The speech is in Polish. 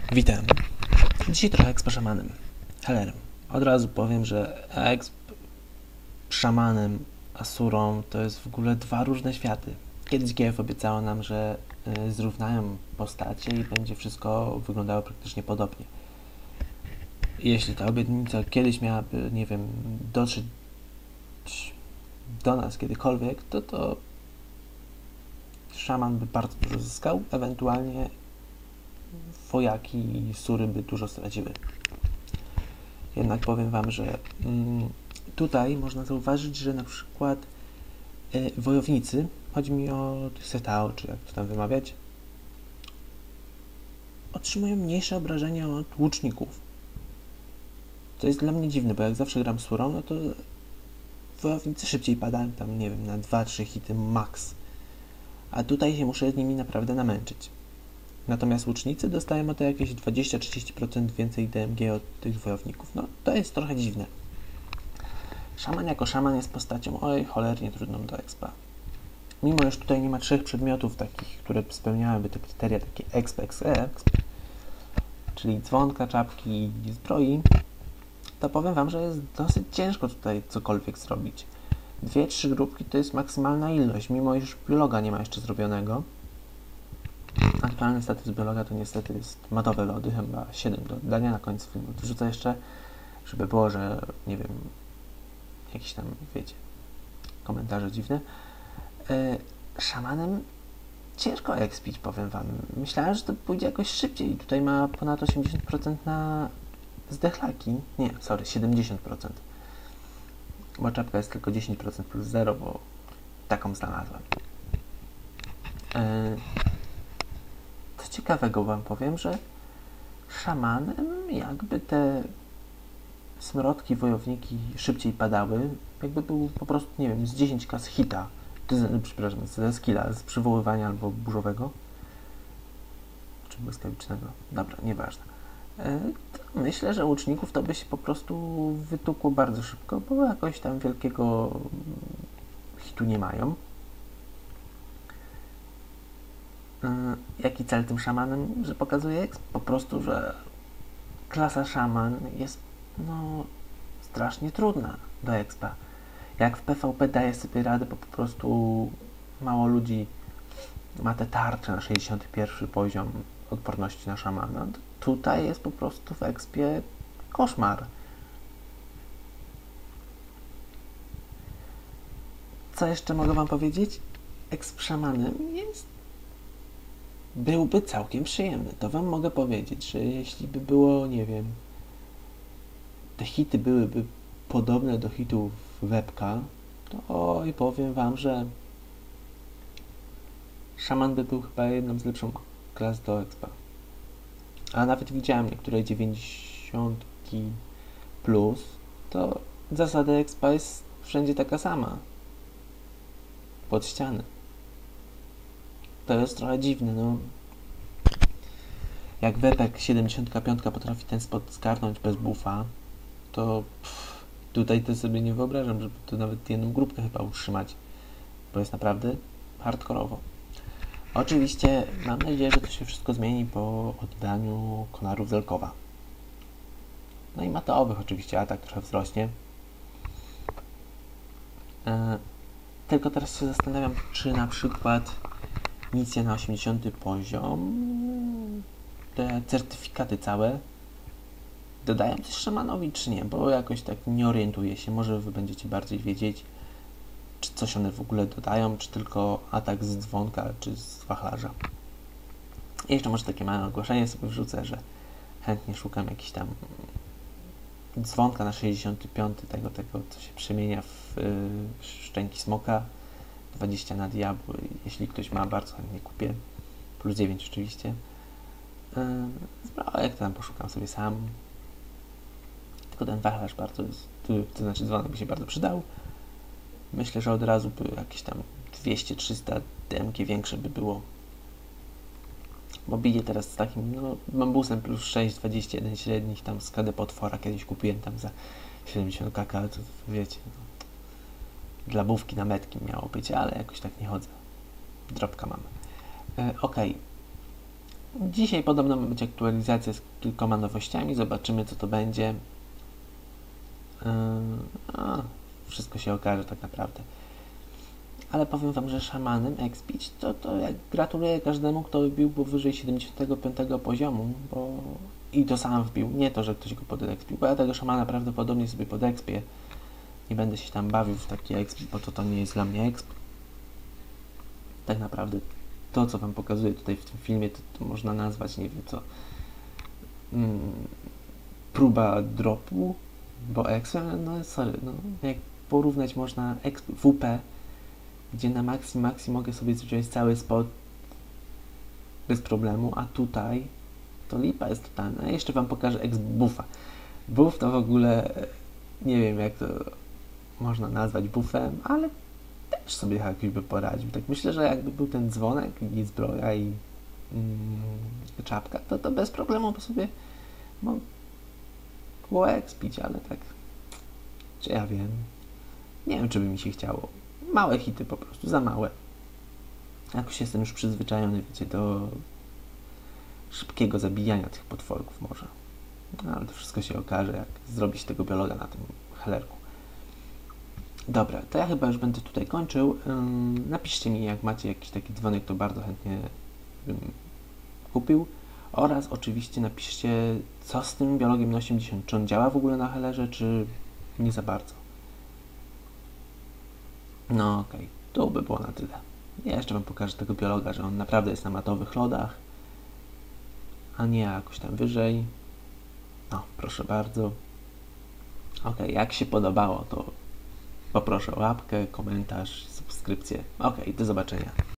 Witam. Dzisiaj trochę exp szamanem. Helerem. Od razu powiem, że exp szamanem, asurą to jest w ogóle dwa różne światy. Kiedyś GF obiecało nam, że zrównają postacie i będzie wszystko wyglądało praktycznie podobnie. Jeśli ta obietnica kiedyś miałaby, nie wiem, dotrzeć do nas kiedykolwiek, to szaman by bardzo dużo zyskał, ewentualnie wojaki i sury by dużo straciły. Jednak powiem Wam, że tutaj można zauważyć, że na przykład wojownicy, chodzi mi o Setao, czy jak to tam wymawiać, otrzymują mniejsze obrażenia od łuczników. To jest dla mnie dziwne, bo jak zawsze gram surą, no to wojownicy szybciej padają tam, nie wiem, na 2-3 hity max. A tutaj się muszę z nimi naprawdę namęczyć. Natomiast łucznicy dostają o to jakieś 20-30% więcej DMG od tych wojowników. No, to jest trochę dziwne. Szaman jako szaman jest postacią, oj, cholernie trudną do expa. Mimo, że tutaj nie ma 3 przedmiotów takich, które spełniałyby te kryteria, takie exp, czyli dzwonka, czapki i zbroi, to powiem Wam, że jest dosyć ciężko tutaj cokolwiek zrobić. 2-3 grupki to jest maksymalna ilość, mimo iż biologa nie ma jeszcze zrobionego. Aktualny status biologa to niestety jest matowe lody, chyba 7 do dania na końcu filmu. Wrzucę jeszcze, żeby było, że nie wiem, jakieś tam, wiecie, komentarze dziwne. Szamanem ciężko expić, powiem Wam. Myślałem, że to pójdzie jakoś szybciej. Tutaj ma ponad 80% na zdechlaki. Nie, sorry, 70%. Bo czapka jest tylko 10% plus 0, bo taką znalazłem. Co ciekawego Wam powiem, że szamanem jakby te smrodki, wojowniki szybciej padały, jakby był po prostu, nie wiem, z 10k z hita, przepraszam, ze skilla, z przywoływania albo burzowego, czy błyskawicznego, dobra, nieważne. To myślę, że łuczników to by się po prostu wytukło bardzo szybko, bo jakoś tam wielkiego hitu nie mają. Jaki cel tym szamanem, że pokazuje exp? Po prostu, że klasa szaman jest strasznie trudna do expa. Jak w PvP daje sobie radę, bo po prostu mało ludzi ma te tarcze na 61 poziom odporności na szamana, to tutaj jest po prostu w expie koszmar. Co jeszcze mogę Wam powiedzieć? Exp szamanem byłby całkiem przyjemny. To Wam mogę powiedzieć, że jeśli by było, nie wiem, te hity byłyby podobne do hitów webka, to powiem Wam, że szaman by był chyba jedną z lepszych klas do expa. A nawet widziałem niektóre 90 plus, to zasada expa jest wszędzie taka sama. Pod ściany. To jest trochę dziwne, no. Jak webek 75 potrafi ten spot zgarnąć bez buffa, to tutaj to sobie nie wyobrażam, żeby to nawet jedną grupkę chyba utrzymać, bo jest naprawdę hardkorowo. Oczywiście mam nadzieję, że to się wszystko zmieni po oddaniu konarów Zelkowa. No i matowych oczywiście atak trochę wzrośnie. Tylko teraz się zastanawiam, czy na przykład misja na 80 poziom, te certyfikaty całe dodają coś szamanowi, czy nie, bo jakoś tak nie orientuję się. Może Wy będziecie bardziej wiedzieć, czy coś one w ogóle dodają, czy tylko atak z dzwonka, czy z wachlarza. I jeszcze może takie małe ogłoszenie sobie wrzucę, że chętnie szukam jakiś tam dzwonka na 65, tego co się przemienia w szczęki smoka, 20 na diabły. Jeśli ktoś ma, bardzo chętnie kupię. Plus 9 oczywiście. Zbrojek tam poszukam sobie sam. Tylko ten wachlarz bardzo jest, to znaczy dzwonek by się bardzo przydał. Myślę, że od razu by jakieś tam 200-300 DMG większe by było. Bo bije teraz z takim, bambusem plus 6, 21 średnich tam z KD potwora. Kiedyś kupiłem tam za 70 kk, to wiecie, dla bówki na metki miało być, ale jakoś tak nie chodzę. Dropka mam. Ok. Dzisiaj podobno ma być aktualizacja z kilkoma nowościami, zobaczymy co to będzie. Wszystko się okaże tak naprawdę. Ale powiem wam, że szamanem expić to jak gratuluję każdemu, kto wbił powyżej 75 poziomu, i to sam wbił, nie to, że ktoś go podekspił, bo ja tego szamana prawdopodobnie sobie podekspię. Nie będę się tam bawił w taki exp, bo to nie jest dla mnie exp. Tak naprawdę to, co wam pokazuję tutaj w tym filmie, to można nazwać, nie wiem co, próba dropu, bo exp, no sorry, no jak porównać można exp WP, gdzie na maxi mogę sobie wziąć cały spot bez problemu, a tutaj to lipa jest totalna. Jeszcze wam pokażę exp buffa. Buff to w ogóle nie wiem jak to można nazwać buffem, ale też sobie jakoś by poradził. Tak myślę, że jakby był ten dzwonek i zbroja i czapka, to bez problemu by sobie mogło expić, ale tak czy ja wiem. Nie wiem, czy by mi się chciało. Małe hity po prostu, za małe. Jakoś jestem już przyzwyczajony, wiecie, do szybkiego zabijania tych potworków może. No, ale to wszystko się okaże, jak zrobić tego biologa na tym helerku. Dobra, to ja chyba już będę tutaj kończył. Napiszcie mi, jak macie jakiś taki dzwonek, to bardzo chętnie bym kupił. Oraz oczywiście napiszcie, co z tym biologiem na 80. Czy on działa w ogóle na helerze, czy nie za bardzo. No okej, to by było na tyle. Ja jeszcze wam pokażę tego biologa, że on naprawdę jest na matowych lodach, a nie jakoś tam wyżej. No, proszę bardzo. Okej, jak się podobało, to poproszę o łapkę, komentarz, subskrypcję. Okej, do zobaczenia.